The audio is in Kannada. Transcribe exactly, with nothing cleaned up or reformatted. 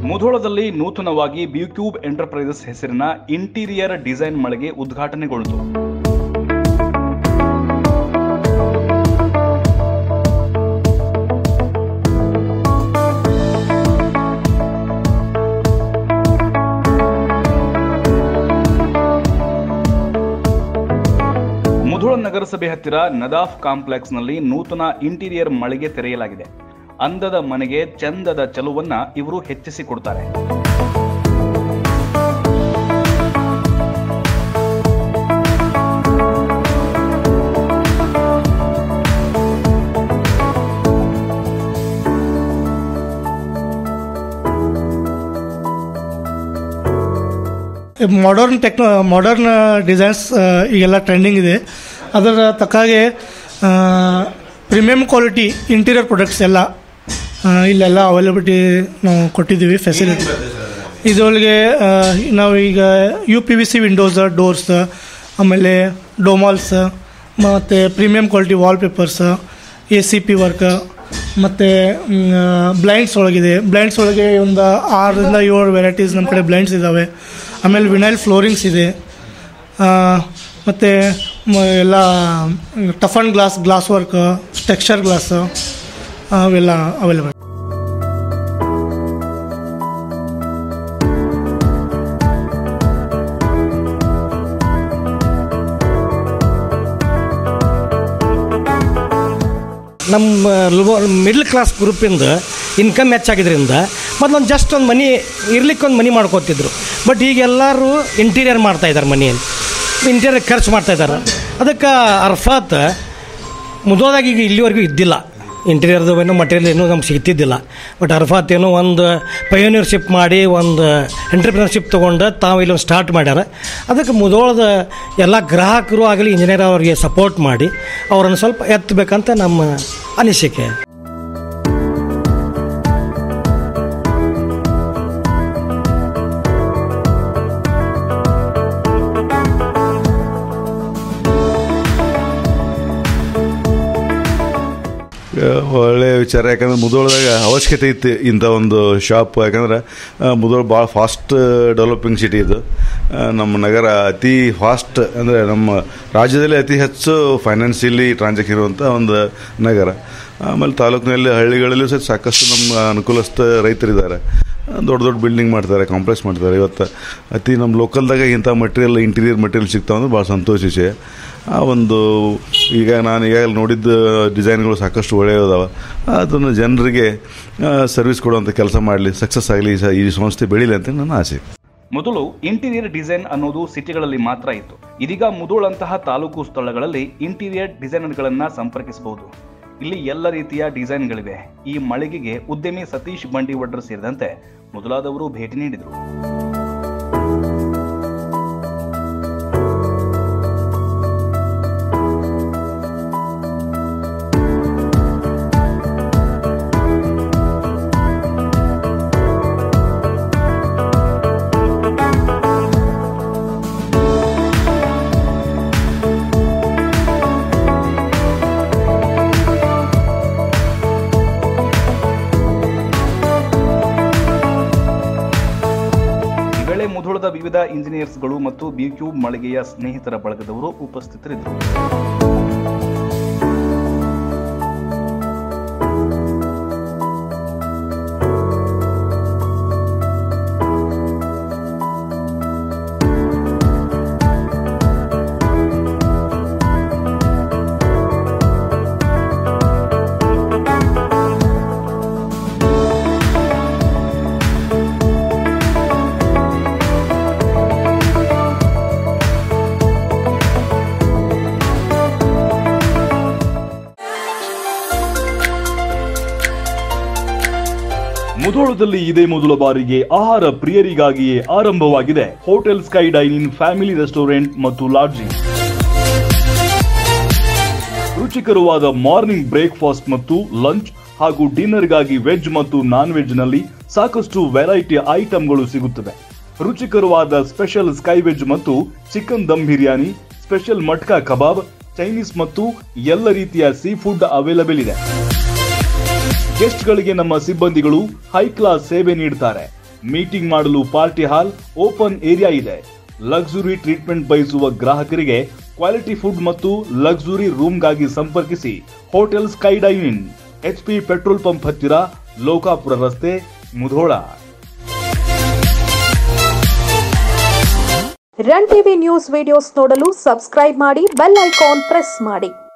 ಮುಧೋಳದಲ್ಲಿ ನೂತನವಾಗಿ ಬ್ಯೂಕ್ಯೂಬ್ ಎಂಟರ್ಪ್ರೈಸಸ್ ಹೆಸರಿನ ಇಂಟೀರಿಯರ್ ಡಿಸೈನ್ ಮಳಿಗೆ ಉದ್ಘಾಟನೆಗೊಳಿತು. ಮುಧೋಳ ನಗರಸಭೆ ಹತ್ತಿರ ನದಾಫ್ ಕಾಂಪ್ಲೆಕ್ಸ್ ನಲ್ಲಿ ನೂತನ ಇಂಟೀರಿಯರ್ ಮಳಿಗೆ ತೆರೆಯಲಾಗಿದೆ. ಅಂದದ ಮನೆಗೆ ಚಂದದ ಚಲುವನ್ನ ಇವರು ಹೆಚ್ಚಿಸಿಕೊಡ್ತಾರೆ. ಮಾಡರ್ನ್ ಟೆಕ್ನೋ ಮಾಡರ್ನ್ ಡಿಸೈನ್ಸ್ ಈಗೆಲ್ಲ ಟ್ರೆಂಡಿಂಗ್ ಇದೆ. ಅದರ ತಕ್ಕಾಗೆ ಪ್ರೀಮಿಯಂ ಕ್ವಾಲಿಟಿ ಇಂಟೀರಿಯರ್ ಪ್ರಾಡಕ್ಟ್ಸ್ ಎಲ್ಲ ಇಲ್ಲೆಲ್ಲ ಅವೈಲಬಿಲಿಟಿ ನಾವು ಕೊಟ್ಟಿದ್ದೀವಿ ಫೆಸಿಲಿಟಿ. ಇದರೊಳಗೆ ನಾವು ಈಗ U P V C windows, doors, ಆಮೇಲೆ ಡೋಮಾಲ್ಸ್, ಮತ್ತು premium quality wallpapers, A C P work, ಮತ್ತು ಬ್ಲೈಂಡ್ಸ್ ಒಳಗಿದೆ. ಬ್ಲೈಂಡ್ಸ್ ಒಳಗೆ ಒಂದು ಆರರಿಂದ ಏಳು ವೆರೈಟೀಸ್ ನಮ್ಮ ಕಡೆ ಬ್ಲೈಂಡ್ಸ್ ಇದ್ದಾವೆ. ಆಮೇಲೆ ವಿನೈಲ್ ಫ್ಲೋರಿಂಗ್ಸ್ ಇದೆ, ಮತ್ತು ಎಲ್ಲ tough and glass glass work, texture glass ಅವೆಲ್ಲ ಅವೈಲೇಬಲ್. ನಮ್ಮ ಮಿಡ್ಲ್ ಕ್ಲಾಸ್ ಗ್ರೂಪಿಂದ ಇನ್ಕಮ್ ಹೆಚ್ಚಾಗಿದ್ದರಿಂದ ಮೊದಲೊಂದು ಜಸ್ಟ್ ಒಂದು ಮನೆ ಇರ್ಲಿಕ್ಕೆ ಒಂದು ಮನೆ ಮಾಡ್ಕೋತಿದ್ರು. ಬಟ್ ಈಗ ಎಲ್ಲರೂ ಇಂಟೀರಿಯರ್ ಮಾಡ್ತಾಯಿದ್ದಾರೆ, ಮನೆಯಲ್ಲಿ ಇಂಟೀರಿಯರ್ ಖರ್ಚು ಮಾಡ್ತಾಯಿದ್ದಾರೆ. ಅದಕ್ಕೆ ಅರ್ಫಾತ್ ಮುದೋದಾಗ ಈಗ ಇಲ್ಲಿವರೆಗೂ ಇದ್ದಿಲ್ಲ, ಇಂಟೀರಿಯರ್ದು ಏನೋ ಮಟೀರಿಯಲ್ ಏನೂ ನಮ್ಗೆ ಸಿಗ್ತಿದ್ದಿಲ್ಲ. ಬಟ್ ಅರ್ಫಾತ್ ಏನೋ ಒಂದು ಪಯೋನಿಯರ್ಶಿಪ್ ಮಾಡಿ ಒಂದು ಎಂಟ್ರಪ್ರಿನರ್ಶಿಪ್ ತೊಗೊಂಡು ತಾವು ಇಲ್ಲೊಂದು ಸ್ಟಾರ್ಟ್ ಮಾಡ್ಯಾರ. ಅದಕ್ಕೆ ಮುದೋಳದ ಎಲ್ಲ ಗ್ರಾಹಕರು ಆಗಲಿ ಇಂಜಿನಿಯರ್ ಅವರಿಗೆ ಸಪೋರ್ಟ್ ಮಾಡಿ ಅವರನ್ನು ಸ್ವಲ್ಪ ಎತ್ತಬೇಕಂತ ನಮ್ಮ ಅನಿಸಿಕೆ. ಒಳ್ಳೆಯ ವಿಚಾರ. ಯಾಕಂದ್ರೆ ಮುಧೋಳದಾಗ ಅವಶ್ಯಕತೆ ಇತ್ತು ಇಂಥ ಒಂದು ಶಾಪ್. ಯಾಕಂದ್ರೆ ಮುಧೋಳ ಭಾಳ ಫಾಸ್ಟ್ ಡೆವಲಪಿಂಗ್ ಸಿಟಿ ಇದು. ನಮ್ಮ ನಗರ ಅತಿ ಫಾಸ್ಟ್ ಅಂದರೆ ನಮ್ಮ ರಾಜ್ಯದಲ್ಲಿ ಅತಿ ಹೆಚ್ಚು ಫೈನಾನ್ಷಿಯಲಿ ಟ್ರಾನ್ಸಾಕ್ಷನ್ ಇರುವಂಥ ಒಂದು ನಗರ. ಆಮೇಲೆ ತಾಲೂಕಿನಲ್ಲಿ ಹಳ್ಳಿಗಳಲ್ಲೂ ಸಹ ಸಾಕಷ್ಟು ನಮ್ಮ ಅನುಕೂಲಸ್ಥ ರೈತರಿದ್ದಾರೆ. ದೊಡ್ಡ ದೊಡ್ಡ ಬಿಲ್ಡಿಂಗ್ ಮಾಡ್ತಾರೆ, ಕಾಂಪ್ಲೆಕ್ಸ್ ಮಾಡ್ತಾರೆ. ಇವತ್ತು ಅತಿ ನಮ್ಮ ಲೋಕಲ್ದಾಗ ಇಂಥ ಮಟೀರಿಯಲ್ ಇಂಟೀರಿಯರ್ ಮಟೀರಿಯಲ್ ಸಿಗ್ತಾವೆ ಅಂದ್ರೆ ಭಾಳ ಸಂತೋಷ ವಿಷಯ. ಆ ಒಂದು ಈಗ ನಾನು ಈಗಾಗಲೇ ನೋಡಿದ್ದ ಡಿಸೈನ್ಗಳು ಸಾಕಷ್ಟು ಒಳ್ಳೆಯದಾವೆ. ಅದನ್ನು ಜನರಿಗೆ ಸರ್ವಿಸ್ ಕೊಡುವಂಥ ಕೆಲಸ ಮಾಡಲಿ, ಸಕ್ಸಸ್ ಆಗಲಿ, ಈ ಸಂಸ್ಥೆ ಬೆಳೀಲಿ ಅಂತ ನನ್ನ ಆಸೆ. ಮೊದಲು ಇಂಟೀರಿಯರ್ ಡಿಸೈನ್ ಅನ್ನೋದು ಸಿಟಿಗಳಲ್ಲಿ ಮಾತ್ರ ಇತ್ತು. ಇದೀಗ ಮುಧೋಳಂತಹ ತಾಲೂಕು ಸ್ಥಳಗಳಲ್ಲಿ ಇಂಟೀರಿಯರ್ ಡಿಸೈನರ್ಗಳನ್ನು ಸಂಪರ್ಕಿಸಬಹುದು. ಇಲ್ಲಿ ಎಲ್ಲ ರೀತಿಯ ಡಿಸೈನ್ಗಳಿವೆ. ಈ ಮಳಿಗೆಗೆ ಉದ್ಯಮಿ ಸತೀಶ್ ಬಂಡಿವಡ್ರ ಸೇರಿದಂತೆ ಮೊದಲಾದವರು ಭೇಟಿ ನೀಡಿದರು. ಮುಧೋಳದ ವಿವಿಧ ಇಂಜಿನಿಯರ್ಸ್ಗಳು ಮತ್ತು ಬ್ಯೂಕ್ಯೂಬ್ ಮಳಿಗೆಯ ಸ್ನೇಹಿತರ ಬಳಗದವರು ಉಪಸ್ಥಿತರಿದ್ದರು. ಮುಧೋಳದಲ್ಲಿ ಇದೇ ಮೊದಲ ಬಾರಿಗೆ ಆಹಾರ ಪ್ರಿಯರಿಗಾಗಿಯೇ ಆರಂಭವಾಗಿದೆ hotel sky dining family restaurant ಮತ್ತು ಲಾಡ್ಜಿಂಗ್. ರುಚಿಕರವಾದ ಮಾರ್ನಿಂಗ್ ಬ್ರೇಕ್ಫಾಸ್ಟ್ ಮತ್ತು ಲಂಚ್ ಹಾಗೂ ಡಿನ್ನರ್ಗಾಗಿ ವೆಜ್ ಮತ್ತು ನಾನ್ ವೆಜ್ ನಲ್ಲಿ ಸಾಕಷ್ಟು ವೆರೈಟಿ ಐಟಂಗಳು ಸಿಗುತ್ತವೆ. ರುಚಿಕರವಾದ ಸ್ಪೆಷಲ್ ಸ್ಕೈ ವೆಜ್ ಮತ್ತು chicken dum biryani, special matka kebab, Chinese ಮತ್ತು ಎಲ್ಲ ರೀತಿಯ ಸೀ ಫುಡ್ ಅವೈಲೇಬಲ್ ಇದೆ. ಗೆಸ್ಟ್ ಗಳಿಗೆ ನಮ್ಮ ಸಿಬ್ಬಂದಿಗಳು ಹೈ ಕ್ಲಾಸ್ ಸೇವೆ ನೀಡುತ್ತಾರೆ. ಮೀಟಿಂಗ್ ಮಾಡಲು ಪಾರ್ಟಿ ಹಾಲ್, ಓಪನ್ ಏರಿಯಾ ಇದೆ. ಲಕ್ಸುರಿ ಟ್ರೀಟ್ಮೆಂಟ್ ಬಯಸುವ ಗ್ರಾಹಕರಿಗೆ ಕ್ವಾಲಿಟಿ ಫುಡ್ ಮತ್ತು ಲಕ್ಸುರಿ ರೂಮ್ಗಾಗಿ ಸಂಪರ್ಕಿಸಿ hotel sky dine, H P petrol pump ಹತ್ತಿರ, ಲೋಕಾಪುರ ರಸ್ತೆ, Mudhol. Run TV news videos ನೋಡಲು ಸಬ್ಸ್ಕ್ರೈಬ್ ಮಾಡಿ, ಬೆಲ್ ಐಕಾನ್ ಪ್ರೆಸ್ ಮಾಡಿ.